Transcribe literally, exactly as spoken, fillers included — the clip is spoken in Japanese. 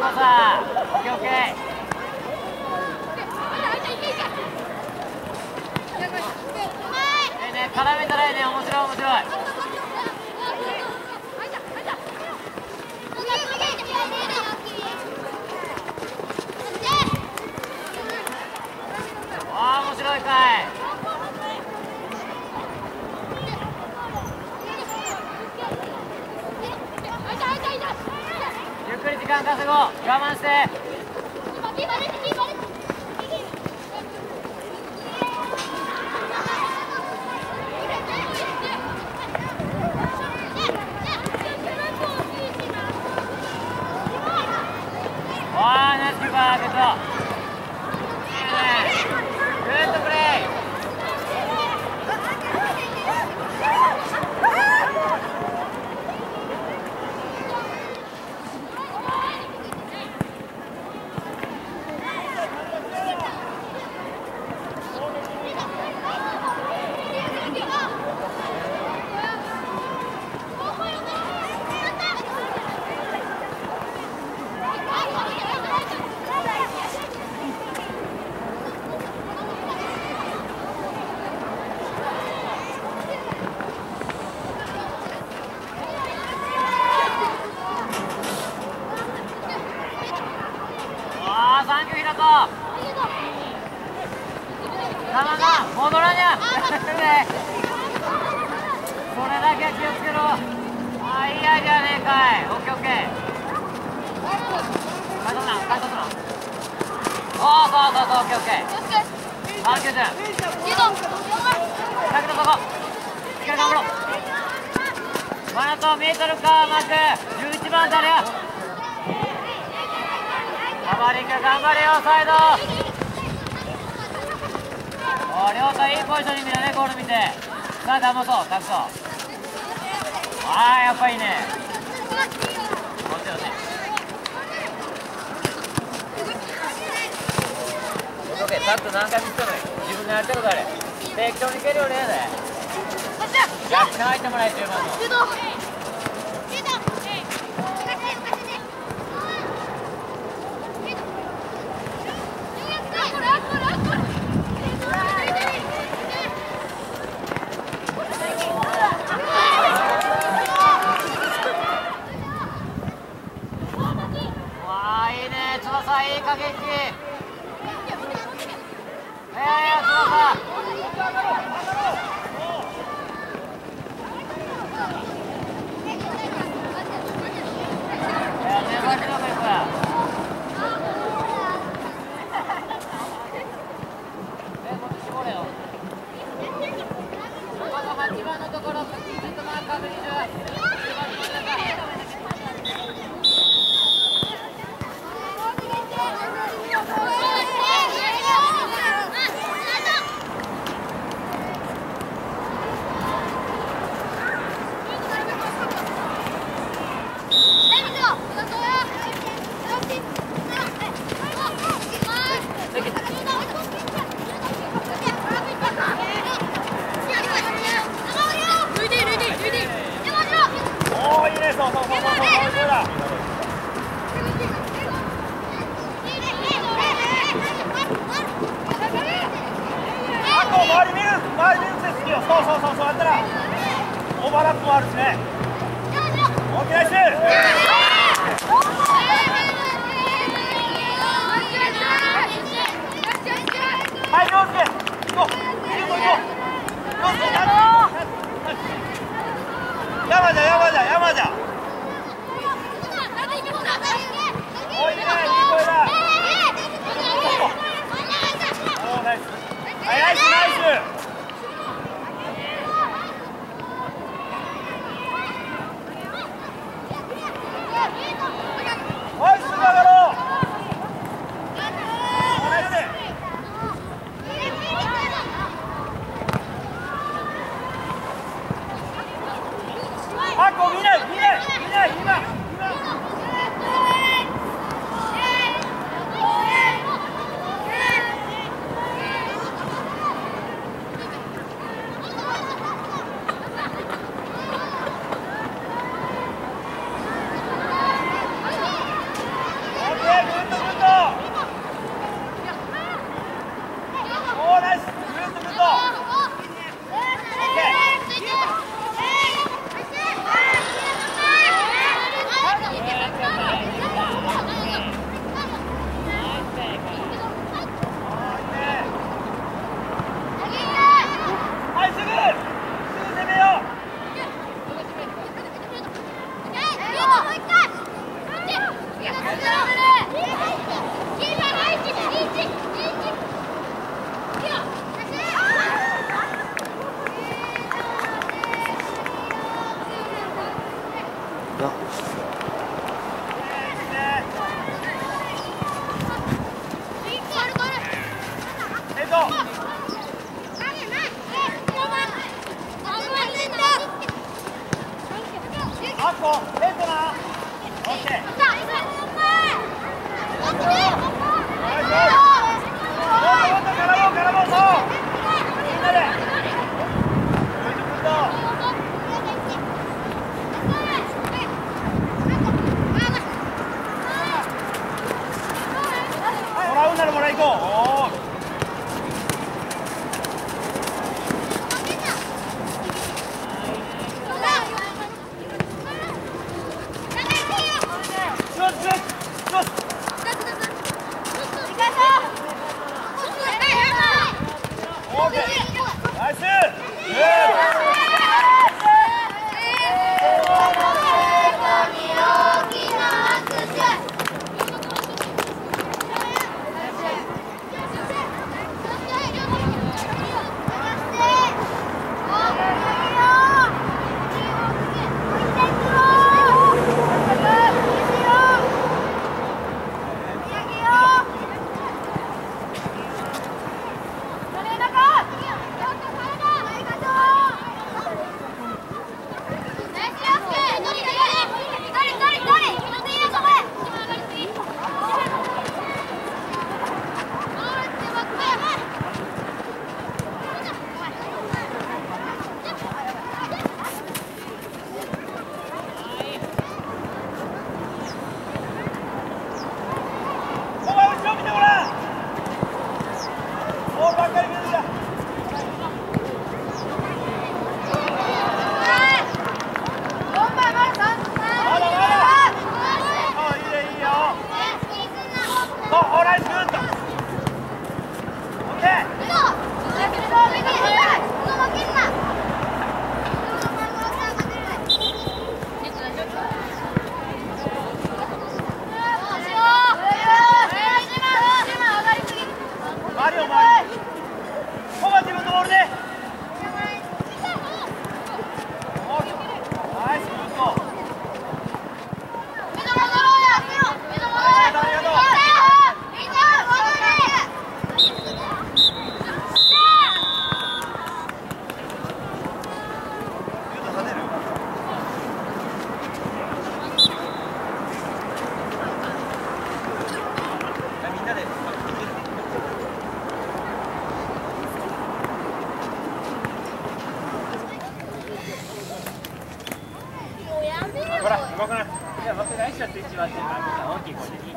さ。オッケーオッケー。いいね、絡めたらいいね、面白い面白い。ああ、面白いかい。ゆっくり時間稼ごう。我慢して。わあ、ナイスキーパー、グッド。いいね。グッドプレー。サンキュー、ひろと。ななな、戻らにゃ。それだけは気をつけろ。ああ、いいアイデアねえかい。オッケーオッケー。返さな、返さな。そうそうそうそう、オッケーオッケー。サンキューじゃん。だけどそこ。しっかり頑張ろう。マナト見えてるか、マーク。じゅういちばん誰や。カバーリング頑張れよ、サイド。お、りょうたいいポジションに見るね、ゴール見て。さあ、保そう、託そう。ああ、やっぱいいね。もちろんね。オッケー、タック何回見つけるのよ。自分でやりたいことあれ。適当に蹴るよりええで。逆に入ってもらえ、じゅうばんの。いい駆け引き。いやいや、翼。いや、粘り強くいく。え、もっと絞れよ。ここはちばんのところ、ずっとマーク確認中。そうそうそう、そうやったらオーバーラップもあるしね。オッケー、ナイス。はい、陽介行こう、シュート行こう。陽介、山じゃ山じゃ山じゃ。おいね、いい声だ。おー、ナイス。はい、ナイスナイス。 こうヘッドな。オッケー。ならもらい行こう。おー。ナイス。ほら、動かない。じゃあ僕が一緒スイッチ回してるから、大きい声でいい。